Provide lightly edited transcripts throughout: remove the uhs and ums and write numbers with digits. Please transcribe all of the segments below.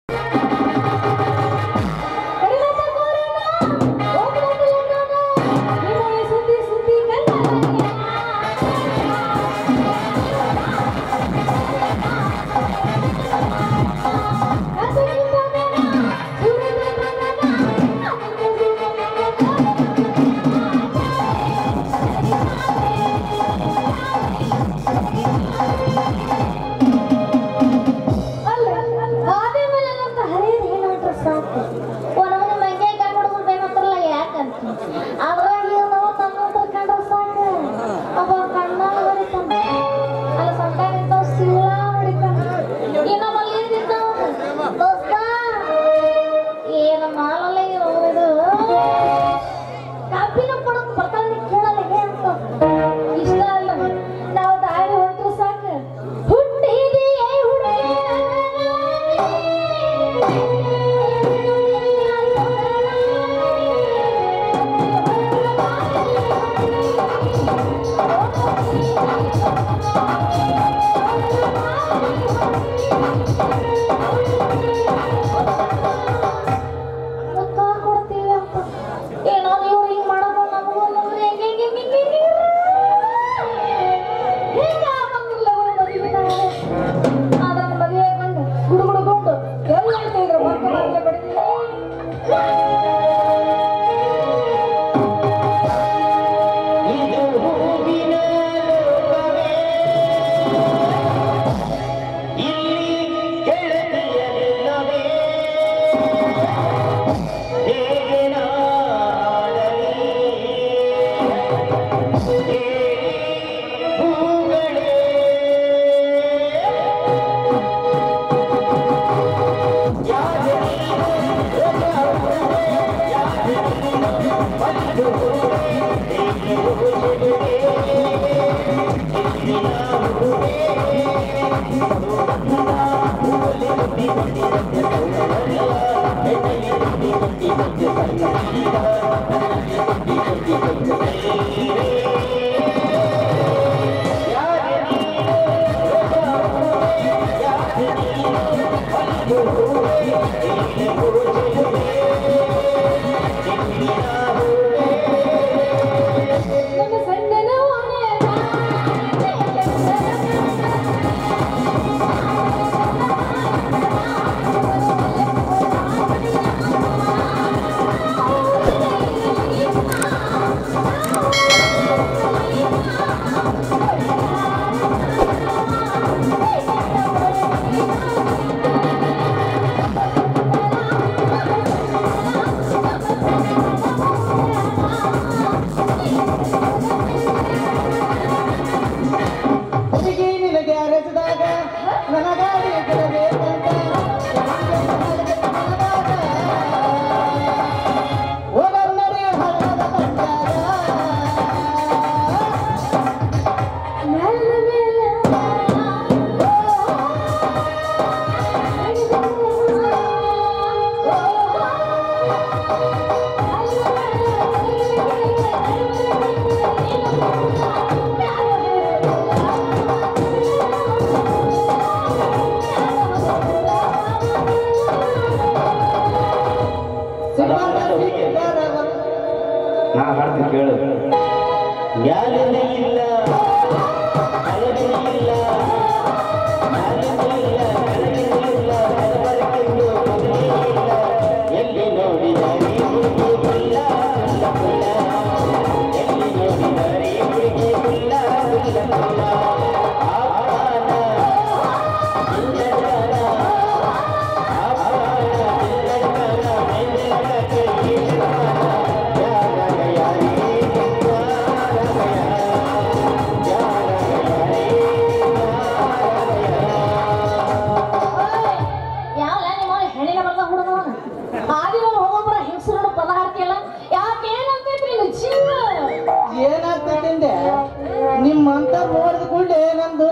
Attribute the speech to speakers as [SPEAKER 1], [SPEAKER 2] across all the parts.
[SPEAKER 1] ನಿಮ್ಮಂತ ನೋಡಿದ ಕೂಡಲೇ ನಂದು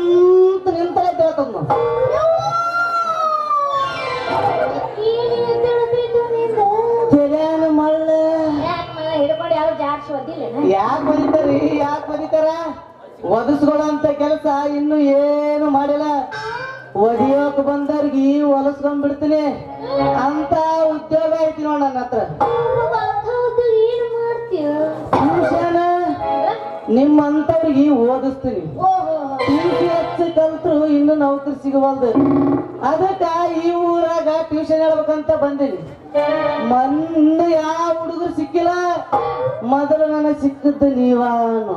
[SPEAKER 1] ನಿಂತೈತೆ ಮಳ್ಳ ಯಾಕೆ ಬರೀತಾರಿ ಯಾಕೆ ಬರೀತಾರ ಒದಸ್ಕೊಳಂತ ಕೆಲಸ ಇನ್ನು ಏನು ಮಾಡಿಲ್ಲ ಒದಿಯೋಕ್ ಬಂದವ್ರಿಗೆ ಹೊಲಸ್ಕೊಂಡ್ಬಿಡ್ತೀನಿ ಅಂತ ಉದ್ಯೋಗ ಐತಿ ನೋಡ ನನ್ನ ಹತ್ರ.
[SPEAKER 2] ಏನ್ ಮಾಡ್ತೀಯ?
[SPEAKER 1] ಟ್ಯೂಷನ್ ನಿಮ್ಮಂತವ್ರಿಗೆ ಓದಿಸ್ತೀನಿ. ಹೆಚ್ಚು ಕಲ್ತ್ರು ಇನ್ನು ನೌಕರಿ ಸಿಗವಲ್ದು. ಅದಕ್ಕ ಈ ಊರಾಗ ಟ್ಯೂಷನ್ ಹೇಳ್ಬೇಕಂತ ಬಂದೀನಿ. ಮಂದು ಯಾವ ಹುಡುಗರು ಸಿಕ್ಕಿಲ್ಲ, ಮೊದಲು ನನಗೆ ಸಿಕ್ಕದ್ದು ನೀವಾನು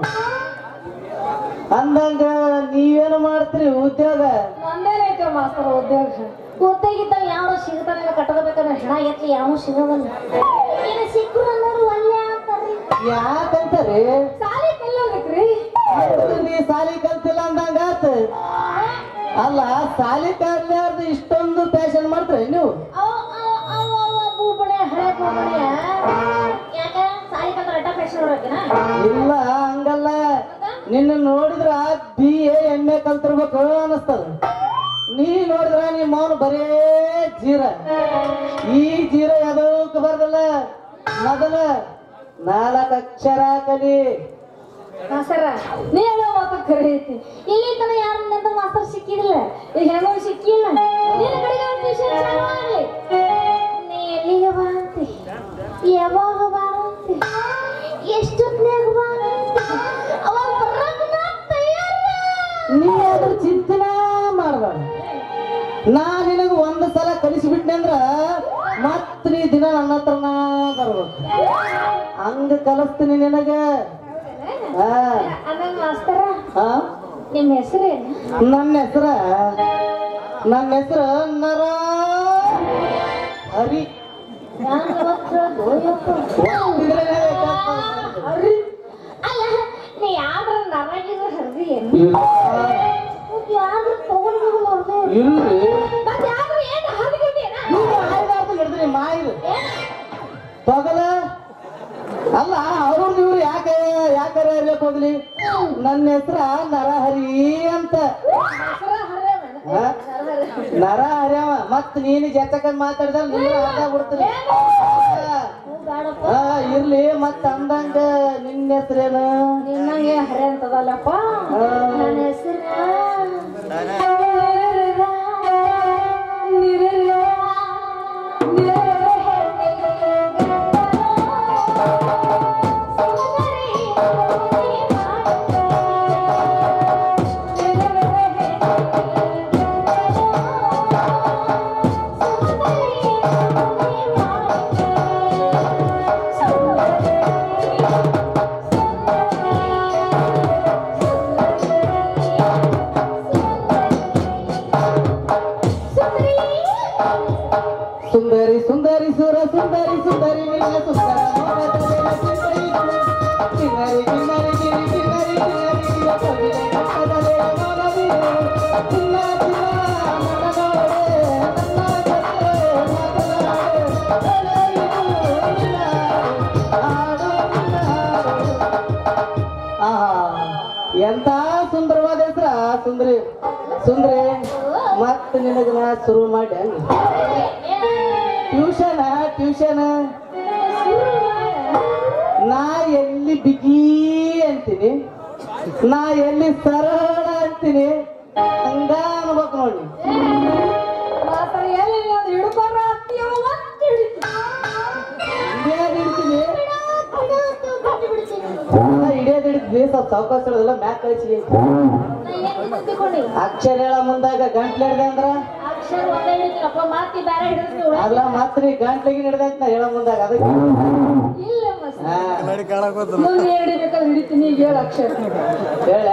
[SPEAKER 1] ಅಂದಂಗ ನೀವೇನು ಮಾಡ್ತೀರಿ ಉದ್ಯೋಗ?
[SPEAKER 2] ನಂದೇನೈತೆ ಮಾಸ್ತರ್ ಉದ್ಯೋಗ. ಉದ್ಯೋಗಿದ್ದ ಯಾವ ಸಿಗ್ತಾನೆ ಕಟ್ಕೋಬೇಕಂದ್ರೆ ಹೆಣ ಎತ್ತಿ ಯಾವ ಸಿಗವಲ್ಲ. ಏನು ಸಿಕ್ಕರು ಅನ್ನೋರು ಒಳ್ಳೆ ಅಂತಾರ್ರಿ.
[SPEAKER 1] ಯಾಕಂತಾರಿ?
[SPEAKER 2] ಸಾಲಿ ಕಲ್ಲೋಗ್ರಿ.
[SPEAKER 1] ನೀ ಸಾಲಿ ಕಲ್ತಿಲ್ಲ ಅಂದಂಗ ಆತ. ಅಲ್ಲ ಸಾಲಿ ಕಲ್ಯಾರ್ದು ಇಷ್ಟೊಂದು ಪ್ಯಾಷನ್ ಮಾಡ್ತೀರಿ ನೀವು? ಇಲ್ಲ ಹಂಗಲ್ಲ, ನಿನ್ನ ನೋಡಿದ್ರ BA MA ಕಲ್ತಿರ್ಬೇಕು ಅನಸ್ತದ. ನೀ ನೋಡಿದ್ರ ನಿಮ್ಮ ಅವನು ಬರೇ ಜೀರ. ಈ ಜೀರ ಯಾವ್ದಕ್ಕೆ ಬರ್ದಲ್ಲ, ಮೊದಲ 4 ಅಕ್ಷರ ಕಲಿ.
[SPEAKER 2] ಮಾಸ್ತರ ನೀ ಹೇಳೋ ಮಾತು ಖರೆ ಐತಿ. ಇಲ್ಲಿ ತನ ಯಾರನ್ನ ಮಾಸ್ತರ್ ಸಿಕ್ಕಿದಿಲ್ಲ, ಈಗ ಹೆಂಗೋ ಸಿಕ್ಕಿಲ್ಲ. ನಿನ್ನ ಕಡೆಗೆ ಟ್ಯೂಷನ್ ಚಾಲು ಆಗ್ಲಿ. ನೀ ಎಲ್ಲಿಗೆ ಬಾ ಅಂತಿ, ಯಾವಾಗ ಬಾ ಅಂತಿ, ಎಷ್ಟೊತ್ನ್ಯಾಗ ಬಾ ಅಂತಿ, ಅವಾಗ ಬರಕ್ ನಾ ತಯಾರ.
[SPEAKER 1] ನೀ ಅದ್ರ ಚಿಂತನೆ ಮಾಡಬೇಡ. ನಾ ನಿನಗ ಒಂದು ಸಲ ಕಲಿಸಿಬಿಟ್ನೆ ಅಂದ್ರ ಮತ್ ನೀ ದಿನ ನನ್ನ ಹತ್ರನ ಬರ್ಬೇಕು. ಹಂಗ ಕಲಿಸ್ತೀನಿ ನಿನಗ.
[SPEAKER 2] ಮಾಸ್ತರ ನಿಮ್ಮ ಹೆಸರೇನು?
[SPEAKER 1] ನನ್ನ ಹೆಸರು ನರ ಹರಿ.
[SPEAKER 2] ಅಲ್ಲ ನೀ ಯಾವ್ದ್ರ ನರಾಗಿದ್ರೆ ಹರಿದಿ ಏನು? ಯಾವ್ದ್ರ ತಗೊಂಡು
[SPEAKER 1] ಇಲ್ರಿ
[SPEAKER 2] ಮತ್ತೆ ಯಾವ್ದ್ರ ಏನು ಹರಿದಿದ್ದೇನ?
[SPEAKER 1] ಹಿಡಿದ್ರಿ ಮಾಯಿರು ತಗಲ. ಅಲ್ಲ ಅವ್ರು ಇವ್ರು ಯಾಕೆ ಇರ್ಬೇಕು ಹೋಗ್ಲಿ. ನನ್ನ ಹೆಸರ ನರಹರಿ ಅಂತ. ನರ ಹರ್ಯಾವ. ಮತ್ ನೀನು ಜತಕ ಮಾತಾಡಿದ ಬಿಡ್ತೀನಿ. ಇರ್ಲಿ ಮತ್ತ ಅಂದಂಗ ನಿನ್ನ ಹೆಸರೇನು?
[SPEAKER 2] ನಿನ್ನಂಗೆ ಹರೆ ಅಂತದಲ್ಲಪ್ಪ. ನನ್ನ ಹೆಸರು
[SPEAKER 1] ಸುಂದರಿ ಸುಂದರಿ ಸುರ ಸುಂದರಿ ಸುಂದರಿ ನಿನ್ನ ಸುಂದರ ಕಿನ್ನರಿ ಕಿನ್ನರಿ ಕಿನ್ನರಿ ಕಿನ್ನರಿ ಕಿನ್ನರಿ ಕಟ್ಟದಲೆ ಮನವಿ ಚಿನ್ನ ಚಿನ್ನ ಮನನೋಡೆ ನನ್ನ ಎಂತ ಸುಂದರವಾದ ಹೆಸರ ಸುಂದರಿ. ಸುಂದರಿ ಮತ್ ನಿನಗ ನಾ ಶುರು ಮಾಡಿ ಟ್ಯೂಷನ್ ನಾ ಎಲ್ಲಿ ಬಿಗಿ ಅಂತೀನಿ, ನಾ ಎಲ್ಲಿ ಸರಳ ಅಂತೀನಿ, ಹಂಗ ಅನ್ಬೇಕು ನೋಡಿ. ಹಿಡಿದ್ವಿ ಸ್ವಲ್ಪ ಸಾವಕಾಶ ಹೇಳೋದಿಲ್ಲ ಮ್ಯಾಕ್ ಕಳಿಸಿ. ಅಕ್ಷರ ಹೇಳ ಮುಂದಾಗ ಗಂಟ್ಲೆ ಹಿಡ್ದೆ ಅಂದ್ರ ಅಲ್ಲ ಮಾತ್ರಿ ಗಂಟ್ಲಿಗೆ ಹಿಡ್ದಂತ ನಾ ಹೇಳ ಮುಂದಾಗ ಅದಕ್ಕೆ ಹೇಳ.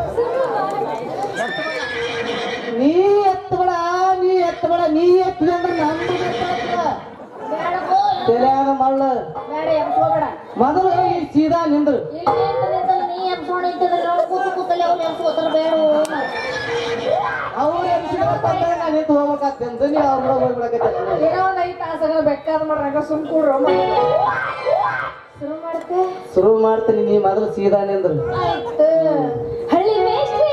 [SPEAKER 1] ನೀ ಎತ್ತಬೇಡ ನೀ ಎತ್ತಿದೆ ಅಂದ್ರೆ ನಮ್ದು ತಲೆಯಾಗ ಮಳ್ಳ ಮೊದಲು ಈ ಸೀದಾ ನಿಂದ್ರು. ಅವ್ರು ನಿಂತು ಹೋಗ್ಬೇಕಾಗ್ತಂತ ನೀವು ಅವ್ರ ಹೋಗ್ಬಿಡಕತ್ತ.
[SPEAKER 2] ಬೇಕಾದ ಮಾಡ್ರಾಗ ಸುಮ್ಕೂಡ್ರ
[SPEAKER 1] ಶುರು ಮಾಡ್ತೀನಿ. ನೀ ಮೊದಲು ಸೀದಾ ನಿಂದ್ರು.
[SPEAKER 2] ಹಳ್ಳಿ ಮೇಷ್ಟ್ರಿ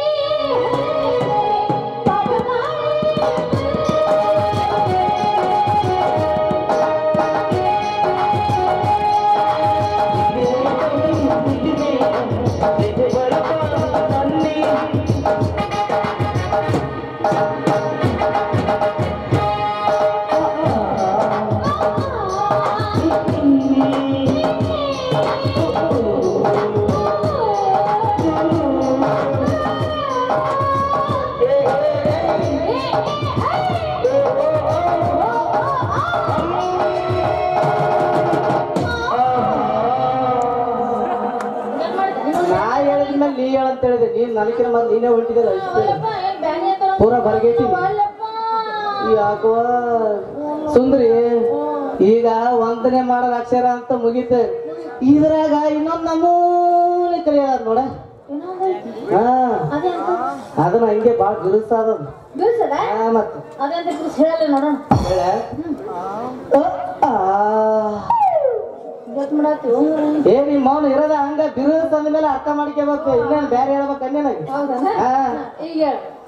[SPEAKER 1] ನನಕಿನ ಮತ್ತೆ ನೀನೇ ಹೊಂಟಿದ್ದಲ್ಲ
[SPEAKER 2] ಅಲ್ಲಪ್ಪ ಏನ್ ಬ್ಯಾನಿ ಆತರ
[SPEAKER 1] ಪೂರ ಬರಗೈತಿ
[SPEAKER 2] ಅಲ್ಲಪ್ಪ
[SPEAKER 1] ಯಾಕೋ ಸುಂದ್ರಿ ಈಗ ವಂದನೆ ಮಾಡೋದ ಅಕ್ಷರ ಅಂತ ಮುಗೀತ ಇದ್ರಾಗ ಇನ್ನೊಂದ್ ನಮೂನೆ ಕಲಿಯೋದ್ ನೋಡ ಹಾ ಅದನ್ನ ಹಂಗೆ ಬಾಳ ಬಿರುಸಾದ ಮತ್ತೆ
[SPEAKER 2] ಹೇಳಲ್ಲ ನೋಡೋಣ
[SPEAKER 1] ಹೇಳ ಏ ನಿಮ್ ಮೌನ ಇರೋದ ಹಂಗ ಬಿರುಸ ಅಂದ್ಮೇಲೆ ಅರ್ಥ ಮಾಡ್ಕೋಬೇಕು ಇನ್ನೇನ್ ಬೇರೆ ಹೇಳ್ಬೇಕು ಅನ್ನೇನಾಗಿ
[SPEAKER 2] ಈಗ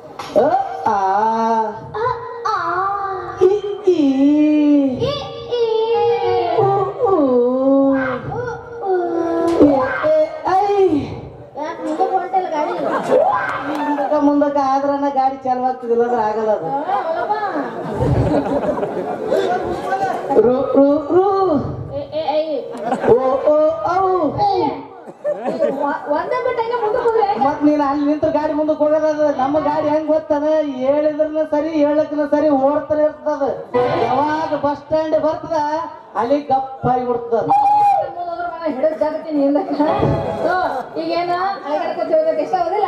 [SPEAKER 1] ಮುಂದಕ್ಕ ಆದ್ರನ ಗಾಡಿ ಚಾಲು ಆಗ್ತಿದಿಲ್ಲ ಅಂದ್ರೆ ಆಗಲ್ಲ ಅದು ರು ರು ರು ಓ ಓ ಔ ಮತ್ ನೀನ್ ಅಲ್ಲಿ ನಿಂತ ಗಾಡಿ ಮುಂದಕ್ಕೆ ಹೋಗೋದ ನಮ್ಮ ಗಾಡಿ ಹೆಂಗ್ ಗೊತ್ತದ ಹೇಳಿದ್ರನ ಸರಿ ಹೇಳಕ್ನ ಸರಿ ಓಡ್ತಾನೆ ಇರ್ತದ ಯಾವಾಗ ಬಸ್ ಸ್ಟ್ಯಾಂಡ್ ಬರ್ತದ ಅಲ್ಲಿ ಗಪ್ಪ ಆಗಿ ಬಿಡ್ತದ
[SPEAKER 2] ಹಿಡಿದ ಜಾಗತೀನಿ ಈಗೇನ ಇಷ್ಟ ಆಗೋದಿಲ್ಲ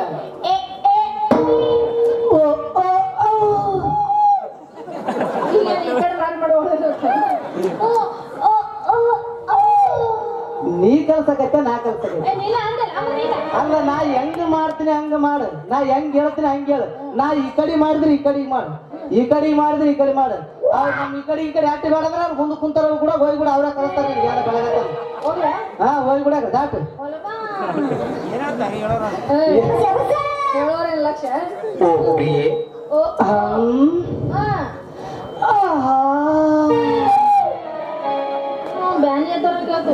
[SPEAKER 1] ನೀ ಕಲ್ಸಕತ್ತೆ ನಾ ಕಲ್ಸಕತ್ತೆ ಅಲ್ಲ ನಾ ಹೆಂಗ್ ಮಾಡ್ತೀನಿ ಹಂಗ ಮಾಡು ನಾ ಹೆಂಗ್ ಹೇಳ್ತೀನಿ ಹಂಗ ಹೇಳು ನಾ ಈ ಕಡೆ ಮಾಡಿದ್ರೆ ಈ ಕಡೆಗೆ ಮಾಡು ಈ ಕಡೆಗೆ ಮಾಡಿದ್ರೆ ಈ ಕಡೆ ಮಾಡು ನಮ್ ಈ ಕಡೆ ಆಟಿ ಮಾಡಿದ್ರೆ ಅವ್ರು ಮುಂದೆ ಕುಂತಾರ ಕೂಡ ಹೋಗ್ಬಿಡ ಅವ್ರ ಕಲಿಸ್ತಾರೆ ಹಾ ಹೋಗ್ಬಿಡ ದಾಟು
[SPEAKER 2] ಲಕ್ಷ ಬ್ಯಾನಿ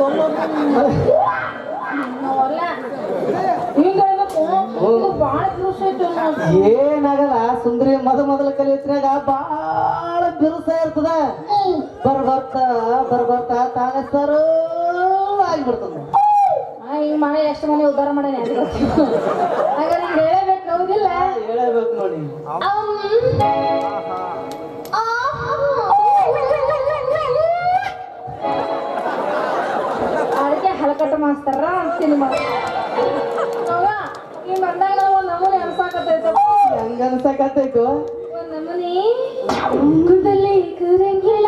[SPEAKER 1] ಏನಾಗಲ್ಲ ಸುಂದರಿ ಮೊದಲ ಕಲಿಯತ್ರಾಗ ಬಾಳ ಬಿರುಸ ಇರ್ತದ ಬರ್ಬರ್ತಾ ತಾನೇ ಸರ್ ಆಗ್ಬಿಡ್ತದ
[SPEAKER 2] ಹಿಂಗ್ ಮಾಡಿ ಎಷ್ಟು ಮನೆ ಉದ್ಧಾರ ಮಾಡೇನೆ ಹಾಗಾದ್ರೆ ಹಿಂಗ್ ಹೇಳಬೇಕು ಹೌದಿಲ್ಲ
[SPEAKER 1] ಹೇಳಬೇಕು ನೋಡಿ
[SPEAKER 2] ಅದಕ್ಕೆ ಹಲಕಟ್ಟು ಮಾಸ್ತಾರ ಅಂತೀನಿ ಈ ಬಂದಾಗ ನಾವು ಒಂದ್ ನಮೂನಿ ಅನ್ಸಾಕತ್ತೈತ
[SPEAKER 1] ಹೆಂಗ ಅನ್ಸಕತ್ತೈತು
[SPEAKER 2] ಒಂದ್ ನಮೂನಿ ಕುಂದಲ್ಲಿ ಕೂರಂಗಿಲ್ಲ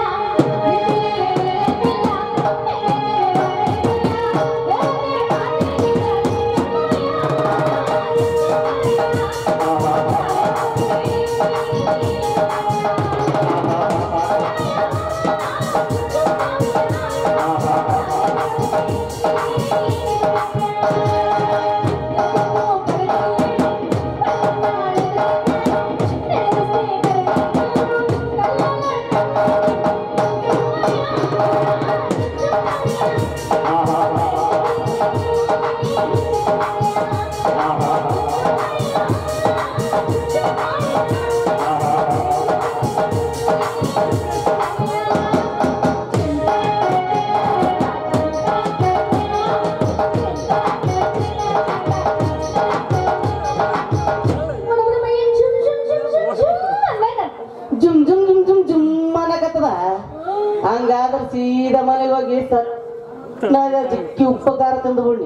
[SPEAKER 1] ಹಂಗಾದ್ರೆ ಸೀದಾ ಮನೆಗೆ ಹೋಗಿ ಸಟ್ನಾಗ ಚಿಕ್ಕಿ ಉಪಕಾರ ತಂದು ಬಿಡಿ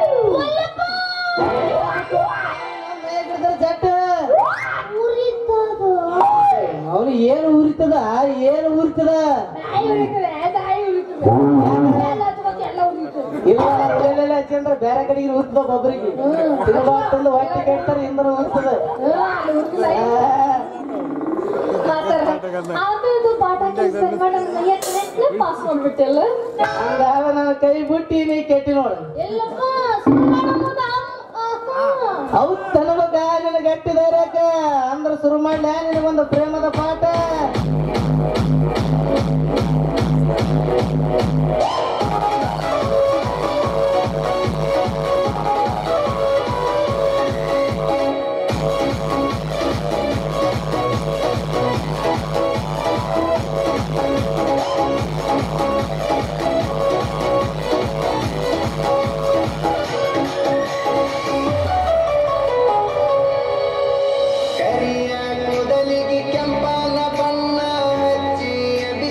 [SPEAKER 1] ಜಟ್ ಅವನು ಏನು ಉರಿತದ ಇಲ್ಲ ಚಂದ್ರ ಬೇರೆ ಕಡೆಗೆ ಉರ್ತದ ಒಬ್ಬರಿಗೆ ತಿರುಗಾಟಂದು ಹೊಟ್ಟೆ ಕೆಡ್ತಾರೆ ಇಂದ್ರ ಉರ್ತದ ಹಂಗಾಗ ನಾನು ಕೈ ಬಿಟ್ಟಿ ನೀ ಕೆಟ್ಟಿ ನೋಡು ಹೌದ್ ತನಗ ನಿನ ಗಟ್ಟಿದಾರ್ಯಾಕ ಅಂದ್ರ ಶುರು ಮಾಡ್ಲ ನಿನಗೊಂದು ಪ್ರೇಮದ ಪಾಠ
[SPEAKER 3] ಕರಿಯ ಕೂದಲಿಗೆ ಕೆಂಪನ ಬಣ್ಣ ಹಚ್ಚಿ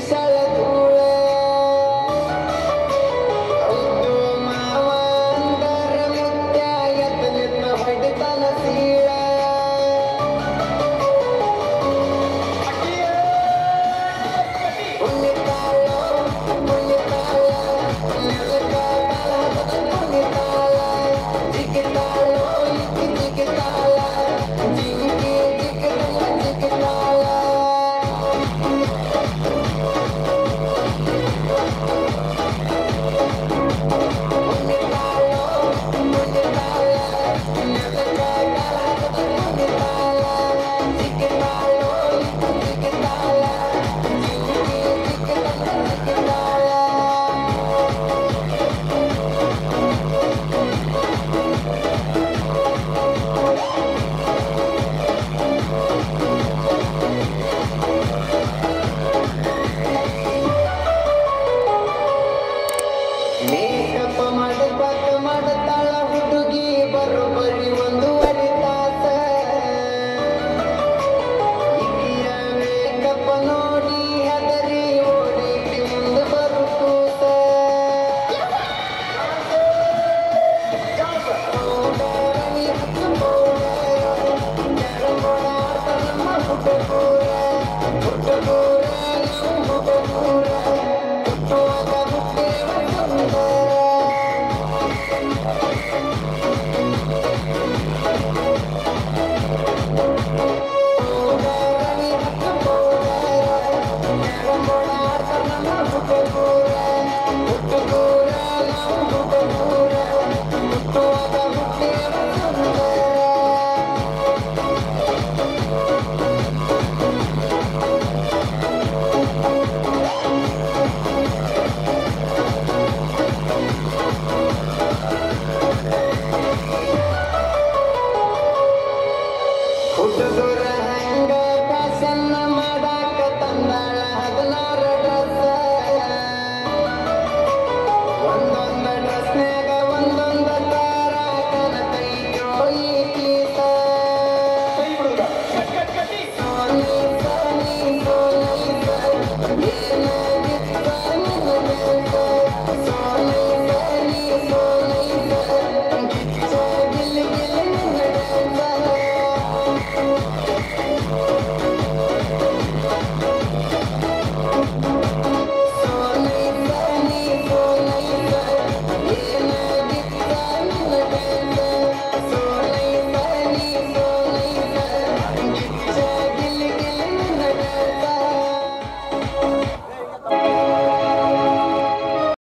[SPEAKER 2] ¡Gracias!